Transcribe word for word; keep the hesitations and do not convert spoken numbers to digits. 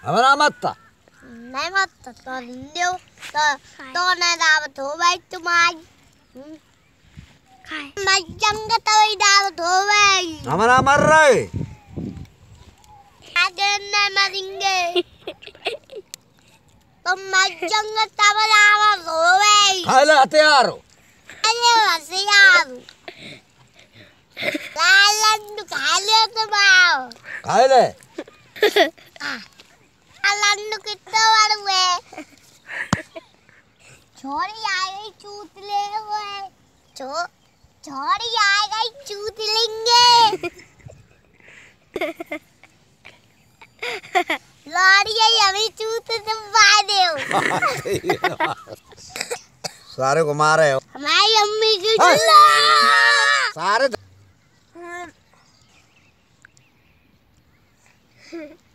हमारा मत था नहीं मत तो लियो तो तो ना दावत हो भाई तुम्हारी मैं जंग तो ही दावत हो भाई हमारा मर रहे आगे नहीं मरेंगे तो मैं जंग तब दावत हो भाई खा ले हथियार अरे हथियार लालन खा लियो तुम आओ खा ले लालन कितना बार हुए छोरी आ गई चूत ले हुए छो छोरी आ गई चूत लेंगे लौड़िया अभी चूत दबा दो सारे को मारे हो हमारी अम्मी की सारे